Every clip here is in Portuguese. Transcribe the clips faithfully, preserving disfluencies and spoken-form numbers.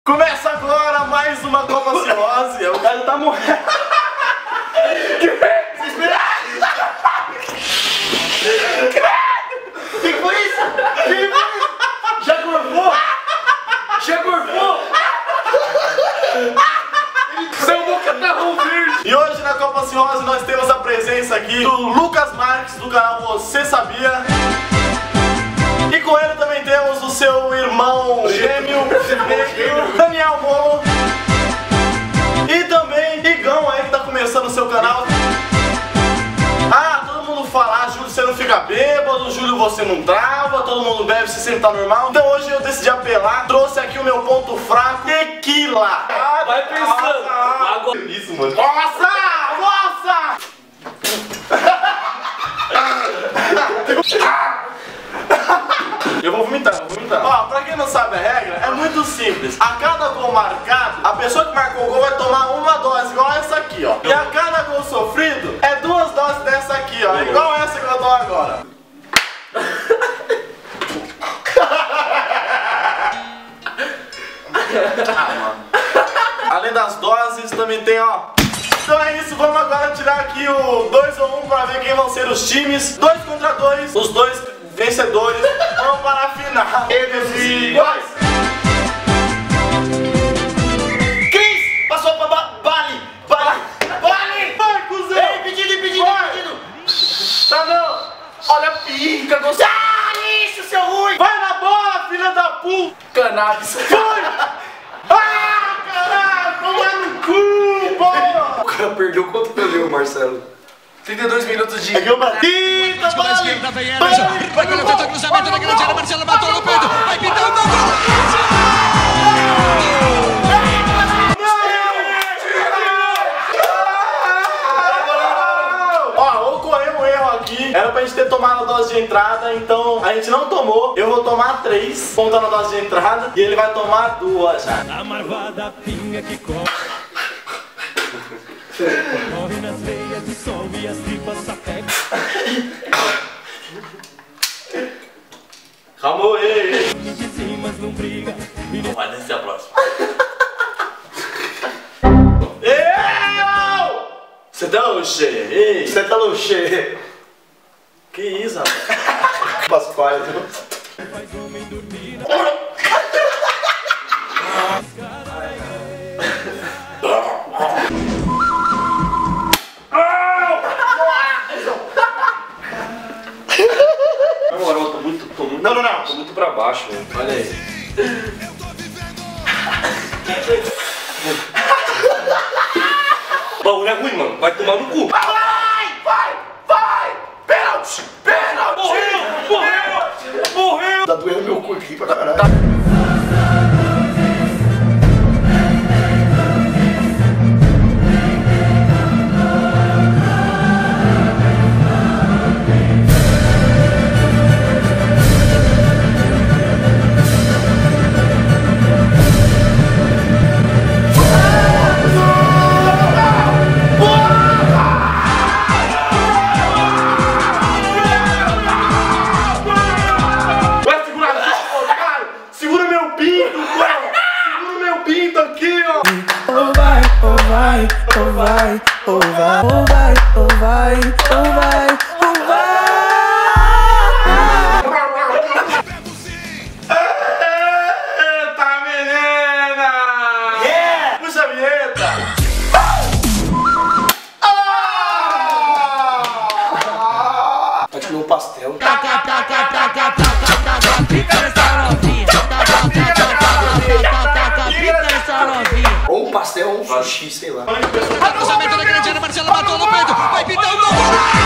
Começa agora mais uma Copa Cirrose. O cara tá morrendo. Que que foi isso? Que foi isso? Já gorfou? Já gorfou? Seu boca tá verde. E hoje na Copa Cirrose nós temos a presença aqui do Lucas Marques, do canal Você Sabia? E com ele também temos o seu irmão gêmeo, Daniel Molo. E também Igão aí que tá começando o seu canal. Ah, todo mundo fala, ah, Júlio, você não fica bêbado, Júlio, você não trava, todo mundo bebe, você sempre tá normal. Então hoje eu decidi apelar, trouxe aqui o meu ponto fraco, tequila. Ah, vai pensando. Nossa. Agora isso, mano. Nossa! Nossa! Eu vou vomitar, eu vou vomitar. Ó, pra quem não sabe a regra, é muito simples. A cada gol marcado, a pessoa que marcou o gol vai tomar uma dose, igual essa aqui, ó. E a cada gol sofrido, é duas doses dessa aqui, ó. Igual essa que eu dou agora. Ah, mano. Além das doses, também tem, ó. Então é isso, vamos agora tirar aqui o dois ou um pra ver quem vão ser os times. Dois contra dois, os dois vencedores vão para a final. Eles iguais. Cris, passou pra ba Bali. Bali. Bali. Vai, cuzão. Ei, pedido, pedido, pedido. Tá não. Olha a pica, gostei. Ah, isso, seu ruim. Vai na bola, filha da puta. Cannabis. Foi. Ah, caralho, toma no cu, porra. O cara perdeu o controle, Marcelo. trinta e dois minutos de... Eita, Bali! Vai pelo canto, cruzamento na grande área, Marcelo matou no peito, vai pintar o gol! Ó, ocorreu um erro aqui, era pra gente ter tomado a dose de entrada, então a gente não tomou. Eu vou tomar três, contando a dose de entrada, e ele vai tomar duas. A marvada pinga que corre. Corre nas veias, dissolve as tripas, sapecam. Calma aí. Mas não briga. Não vai descer a próxima. Eu! Você tá louche? Você tá louche? Que isso, rapaz? Pascoal. Faz homem dormir. Na moral, eu tô muito, tô muito... Não, não, não. Tô muito pra baixo, velho. Olha aí. O bagulho é ruim, mano. Vai tomar no cu. Vai! Vai! Vai! Pênalti! Pênalti! Morreu! Morreu! Morreu! Tá doendo meu cu aqui pra caralho. Ou vai, ou vai, ou vai, ou vai, ou vai, ou vai. Eita, menina! Yeah! Puxa a vinheta! Pode comer um pastel. Ou um pastel ou um sushi, sei lá. Cruzamento na grande área, Marcelo matou no peito, vai pintar o gol!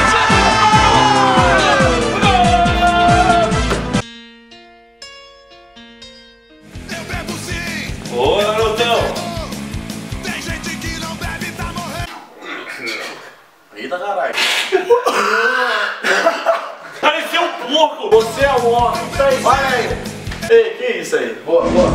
Ô, garotão! Tem gente que não bebe, tá morrendo. Eita, caralho! Pareceu um porco! Você é o homem! Vai aí! Ei, que isso aí? Boa, boa!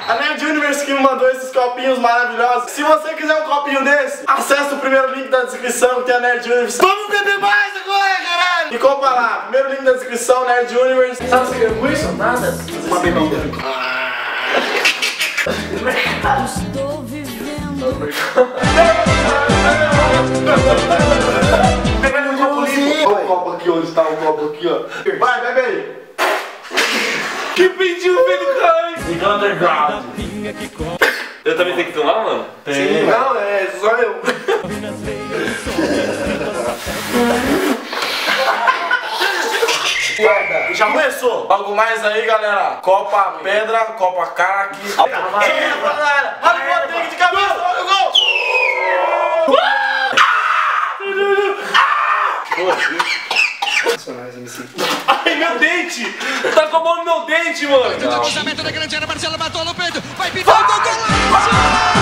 A Nerd Universe que me mandou esses copinhos maravilhosos. Se você quiser um copinho desse, acesse o primeiro link da descrição que tem a Nerd Universe. Vamos beber mais agora, caralho! E compra lá. Primeiro link da descrição, Nerd Universe. Sabe o que eu com isso? Nada. Uma bebida. Estou vivendo. Pega ali um copo limpo. Olha o copo aqui, onde está o copo aqui, ó. Vai, bebe aí. Que pediu feio do cara, hein? Underground. Eu também tenho que tomar, mano? Tem. Sim, não, é só eu. Já começou. Algo mais aí, galera? Copa pedra, copa crack. É, galera. Olha o gol, tem de cabeça, olha o gol. Ai, meu dente! Tá com a mão no meu dente, mano! Tenta cruzamento na grande área, Marcelo matou no peito, vai pintar o gol, golaço!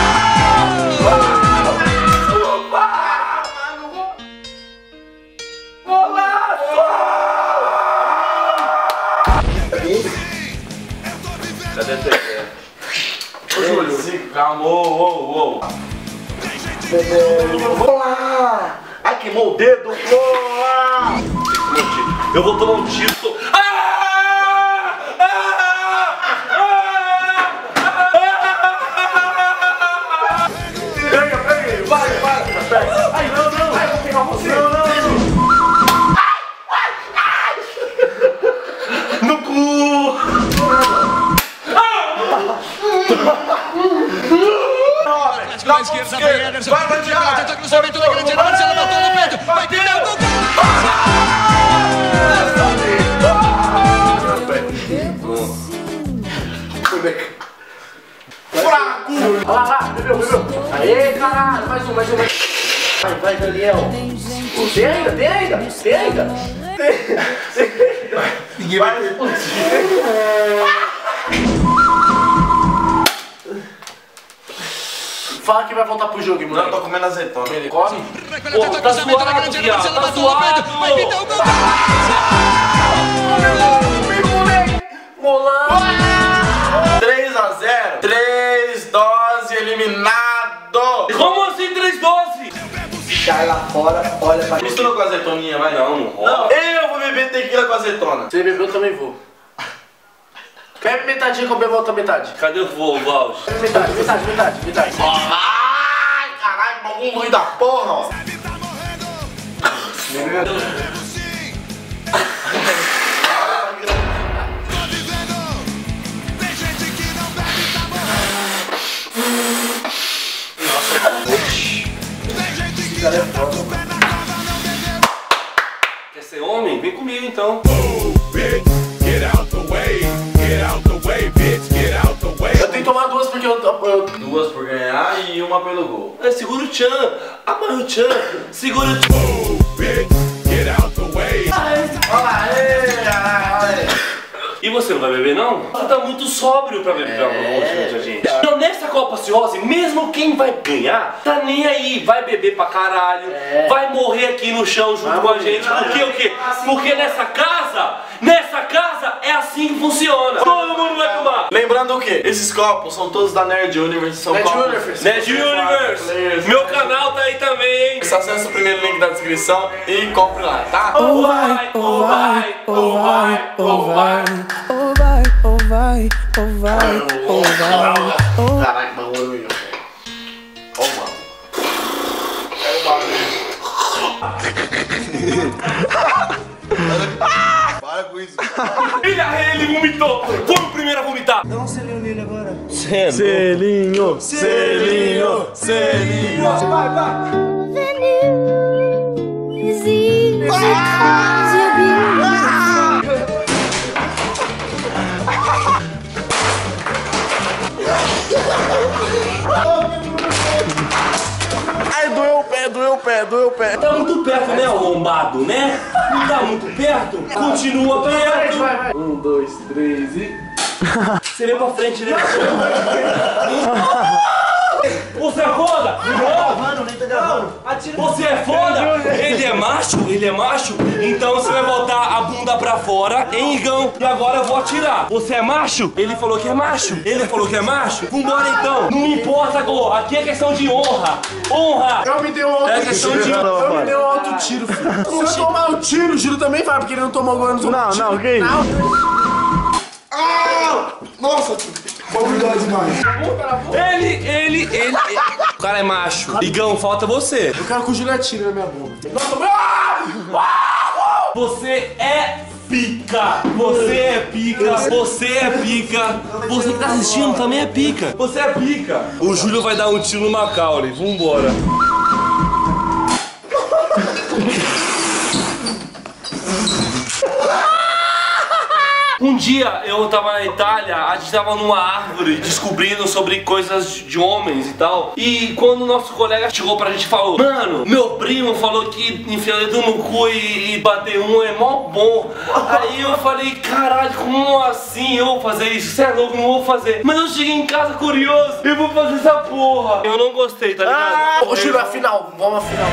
Cadê a T V? Ô, Júlio, calma, ô, ô, ô. Olá! Ai, queimou o dedo! Olá! Eu vou tomar um tiro. Tô... Ah! Ah! Ah! Pega, pega! Vai, vai! Pega! Ai, não, não! Ai, vou pegar você! Não, não! Ai, ai, ai! No cu! Atlético na esquerda, vai Ederson, vai, vai, vai, tenta cruzamento na grande área, Marcelo matou no peito, vai pintar o gol, fraco! Olha lá, lá, bebeu, bebeu. Aê, caralho, mais um, mais um. Vai, vai, Daniel. Tem ainda, tem ainda, tem ainda. Ninguém vai responder. Fala que vai voltar pro jogo, Não, moleque. eu tô comendo azeitona. Ele come? Pô, tá suado, viado, tá suado. vai pintar o gol, três a zero. três dose eliminado. Como assim três doze? Cai lá fora, olha pra Mistura com azeitoninha, vai. Não, não rola. Não, eu vou beber tequila com azeitona. Se ele bebeu, eu também vou. Bebe metadinha que eu bebo a outra metade. Cadê o voo, Valde? metade, metade, metade, metade. Ai, caralho, bagulho ruim da porra, ó. Quer ser homem? Vem comigo então. Eu tenho que tomar duas porque eu... eu... Duas por ganhar e uma pelo gol. É, segura o Tchan. Amarra o Tchan. Segura o Tchan. Olha lá, ei, caralho. E você não vai beber não? Você tá muito sóbrio pra beber é. Pra gente. Então nessa Copa Ciose, mesmo quem vai ganhar, tá nem aí. Vai beber pra caralho, é. Vai morrer aqui no chão junto vai com a gente. Por quê, o quê? Porque nessa casa, nessa casa é assim que funciona. Todo mundo vai tomar. Lembrando o quê? Esses copos são todos da Nerd Universe. São Nerd copos. Universe. Nerd Universe. Meu canal tá aí também. Você acessa o primeiro link da descrição e compre lá, tá? Oh vai, oh vai, oh vai, oh vai, oh vai, oh vai, oh vai, oh vai, oh. Caraca, bagulho meu. Ó o mano. Para com isso. Ele, ele vomitou. Foi o primeiro a vomitar. Dá um selinho nele agora. Selinho, selinho, selinho. Vai, vai. Ai, doeu o pé, doeu o pé, doeu o pé. Tá muito perto, né, arrombado, né? Não tá muito perto? Continua perto. Vai, vai. Um, dois, três e... Você vem pra frente, né? Você é foda? Mano, nem tá gravando. Você é foda? Ele é macho? Ele é macho? Então você vai botar a bunda pra fora, hein, Igão? E agora eu vou atirar. Você é macho? Ele falou que é macho. Ele falou que é macho? Vambora então. Não importa, Gô. Aqui é questão de honra. Honra. Eu me dei um alto É questão de honra. Eu me dei um alto tiro, filho. Se eu tomar o tiro, o Giro também vai, porque ele não tomou gol. Não, Não, não, que isso? Ah! Nossa, obrigado demais. Ele, ele, ele, ele. O cara é macho. Igão, falta você. Eu quero que o Giro atire na minha bunda. Você é pica. Você é pica. Você é pica. Você que tá assistindo também é pica. Você é pica. O Júlio vai dar um tiro no Macaulay. Vambora. Um dia eu tava na Itália, a gente tava numa árvore descobrindo sobre coisas de homens e tal. E quando o nosso colega chegou pra gente e falou: mano, meu primo falou que enfiar dedo no cu e, e bater um é mó bom. Aí eu falei: caralho, como assim eu vou fazer isso? Você é louco, não vou fazer. Mas eu cheguei em casa curioso e vou fazer essa porra. Eu não gostei, tá ligado? Ô, Giro, a final. Vamos à final.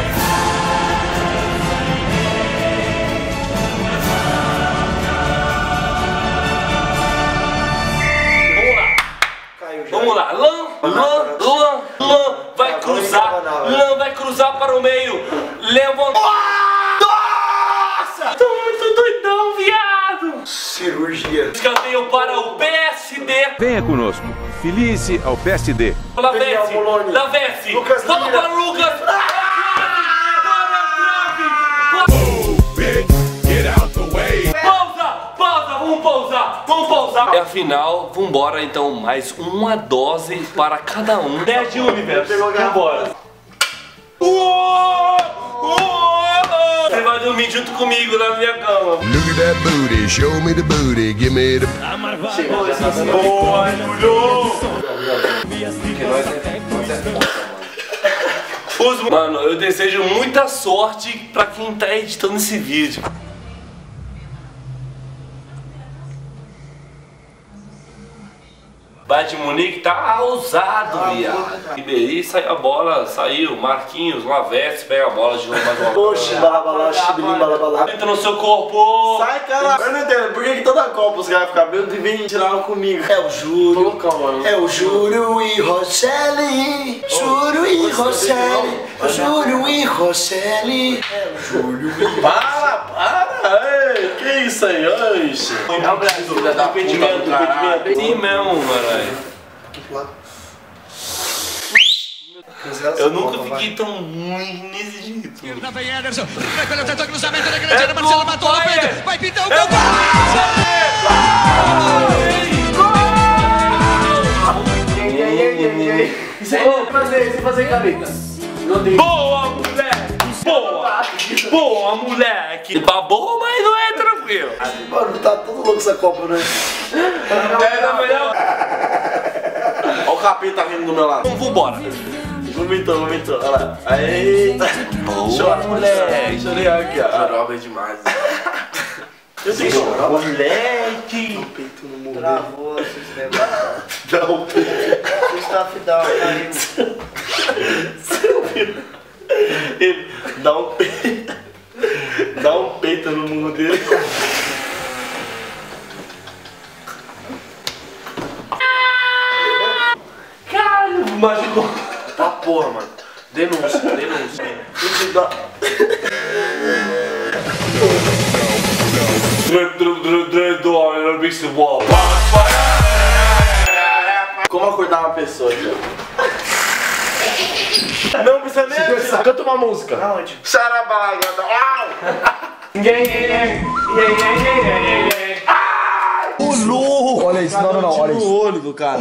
Vamos lá, Lan, Lan, Lan, Lan vai cruzar, Lan vai cruzar para o meio, levanta. Nossa! Tô muito doidão, viado! Cirurgia. Escanteio para o P S D. Venha conosco. Filice ao P S D. Lavesse, Lavesse, Lucas vamos Lira. para o Lucas. Pausa, pausa, vamos pausar, vamos pausar. É a final, vambora então, mais uma dose para cada um. Nerd Universo, vambora. Você vai dormir junto comigo na minha cama. Look at that booty, show me the booty, give me the... Boa, Júlio! Mano, eu desejo muita sorte pra quem tá editando esse vídeo. Bayern de Munique tá ousado, viado. Ribeirinho saiu a bola, saiu. Marquinhos, Lavesse, pega a bola de novo mais uma vez. Oxi, balabalá, chibilim, balabalá. Entra no seu corpo. Sai, cara. Eu não entendo. Por que, que toda Copa os caras ficam bêbados e vêm tirar comigo? É o Júlio. Calma, É o Júlio e Roseli. Júlio e Roseli. Júlio e Roseli. É o Júlio e... Para, para. Ei, que isso aí, oxe. É o Brasil, filha da puta. Impedimento, impedimento. Sim mesmo, caralho. Eu nunca fiquei tão ruim nesse jeito. Lá vem Ederson, Recolheu, tentou cruzamento da grande área, Marcelo matou no peito, vai pintar o gol! Isso aí, você fazer, você fazer careta. Boa, moleque! Boa! Boa, moleque! Babou, mas não é tranquilo. Mano, tá todo louco essa Copa, né? É, na melhor. Olha o capeta rindo do meu lado. Então, vambora. Vomitou, vomitou. Olha lá. Eita. Chora, moleque. Chorei aqui, ó. Droga demais. Eu tenho que chorar. Moleque! Peito no mundo. Travou esses negócios. Dá um peito. Staff down, caiu. Ele dá um peito. Dá um peito no mundo dele. Caralho, machucou. Tá porra, mano. Denúncia, denúncia. Isso dá. Como acordar uma pessoa, já? Não precisa nem atirar. Canta uma música. Aonde? Xarabalagada. Ô, louco! Olha isso, não, não, não, olha isso. No olho do cara.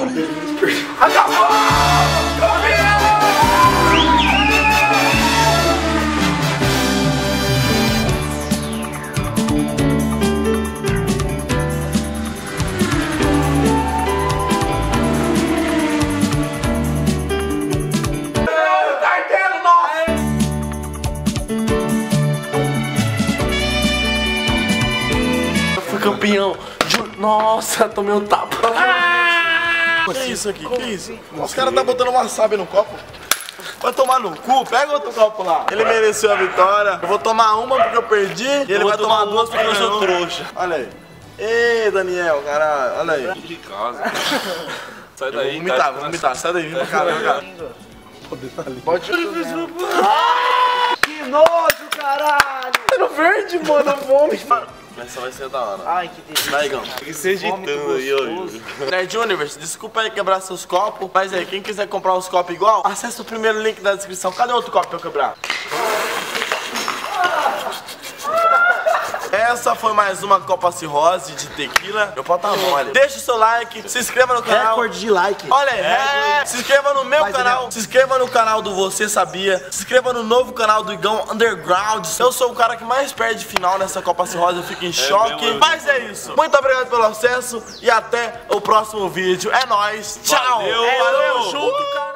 Campeão. Ju... Nossa, tomei um tapa. Que isso aqui? Que isso? Os caras tá botando wasabi no copo. Vai tomar no cu, pega outro copo lá. Ele mereceu a vitória. Eu vou tomar uma porque eu perdi. E ele vai tomar duas porque eu sou trouxa. Olha aí. Ei, Daniel, caralho, olha aí. De casa. Sai daí, vou vomitar, vou vomitar. Sai daí, vem pra cá, vem pra cá. Pode. Que nojo, caralho! Tá verde, mano, vômito. Essa vai ser da hora. Ai, que delícia. Vai, Igão. Tem que ser agitando aí, ó. Nerd Universe, desculpa aí quebrar seus copos. Mas aí, quem quiser comprar os copos igual, acessa o primeiro link da descrição. Cadê outro copo pra eu quebrar? Essa foi mais uma Copa Cirrose de tequila. Meu pau tá mole. Deixa o seu like, se inscreva no canal. Recorde de like. Olha aí, é. Se inscreva no meu Faz canal. legal. Se inscreva no canal do Você Sabia. Se inscreva no novo canal do Igão Underground. Eu sou o cara que mais perde final nessa Copa Cirrose. Eu fico em choque. mesmo. Mas é isso. Muito obrigado pelo acesso e até o próximo vídeo. É nóis. Tchau. Valeu, É, valeu. tamo junto, cara.